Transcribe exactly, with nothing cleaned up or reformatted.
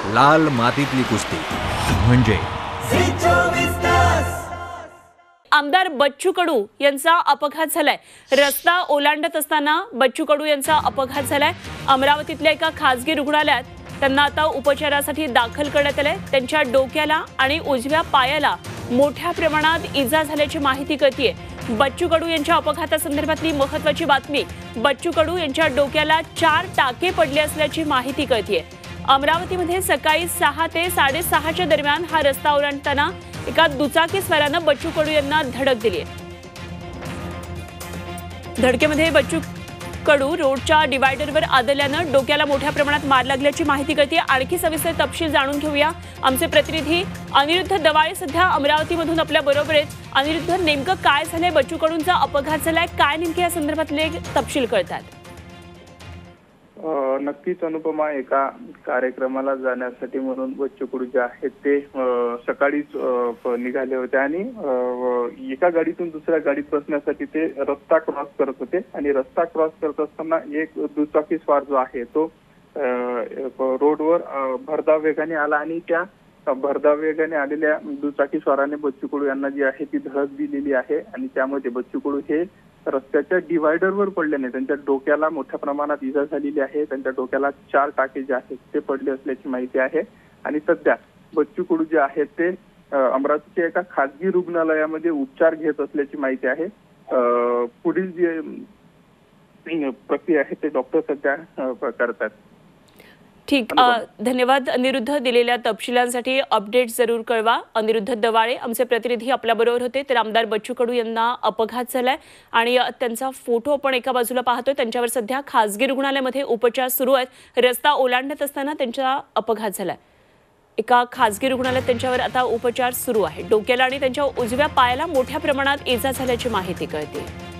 लाल मातीतली कुस्ती म्हणजे आमदार बच्चू कडू यांचा अपघात झालाय। रस्ता ओलांडत असताना बच्चू कडू यांचा अपघात झालाय। अमरावतीतल्या एका खासगी रुग्णालयात त्यांना आता उपचारासाठी दाखल करण्यात आलंय। त्यांच्या डोक्याला आणि उजव्या पायाला मोठ्या प्रमाणात इजा झाल्याची माहिती कळतेय। बच्चू कडू यांच्या अपघातासंदर्भातली महत्त्वाची बातमी, बच्चू कडू यांच्या डोक्याला चार टाके पडले असल्याची माहिती कळतेय। अमरावतीमध्ये सकाळी सहा ते साडेसहाच्या दरम्यान हा रस्ता ओलांडताना एका दुचाकीस्वारानं बच्चू कडू यांना धडक दिली आहे। धडकेमध्ये बच्चू कडू रोडच्या डिवायडरवर आदळल्यानं डोक्याला मोठ्या प्रमाणात मार लागल्याची माहिती कळते। आणखी सविस्तर तपशील जाणून घेऊया। आमचे प्रतिनिधी अनिरुद्ध दवाळे सध्या अमरावतीमधून आपल्या बरोबर आहेत। अनिरुद्ध, नेमकं काय झालंय? बच्चू कडूंचा अपघात झालाय, काय नेमके या संदर्भातले तपशील कळतात? नक्कीच अनुपमा, एका कार्यक्रमाला जाण्यासाठी म्हणून बच्चू कडू जे आहेत ते सकाळीच निघाले होते आणि एका गाडीतून दुसऱ्या गाडीत बसण्यासाठी ते रस्ता क्रॉस करत होते आणि रस्ता क्रॉस करत असताना एक दुचाकी स्वार जो आहे तो रोडवर भरधाव वेगाने आला आणि त्या भरधाव वेगाने आलेल्या दुचाकी स्वाराने बच्चू कडू यांना जी आहे ती धडक दिलेली आहे आणि त्यामध्ये बच्चू कडू हे रस्त्याच्या डिवायडरवर पडल्याने त्यांच्या डोक्याला मोठ्या प्रमाणात इजा झालेली आहे। त्यांच्या डोक्याला चार टाके जे आहेत ते पडले असल्याची माहिती आहे आणि सध्या बच्चू कडू जे आहेत ते अमरावतीच्या एका खासगी रुग्णालयामध्ये उपचार घेत असल्याची माहिती आहे। पुढील जी प्रक्रिया आहे ते डॉक्टर सध्या करतात। ठीक, धन्यवाद अनिरुद्ध, दिलेल्या तपशिलांसाठी। अपडेट जरूर कळवा। अनिरुद्ध दवाळे आमचे प्रतिनिधी आपल्या बरोबर होते। तर आमदार बच्चू कडू यांना अपघात झालाय आणि त्यांचा फोटो आपण एका बाजूला पाहतोय। त्यांच्यावर सध्या खासगी रुग्णालयामध्ये उपचार सुरू आहेत। रस्ता ओलांडत असताना त्यांचा अपघात झालाय। एका खासगी रुग्णालयात त्यांच्यावर आता उपचार सुरू आहे। डोक्याला आणि त्यांच्या उजव्या पायाला मोठ्या प्रमाणात इजा झाल्याची माहिती कळते।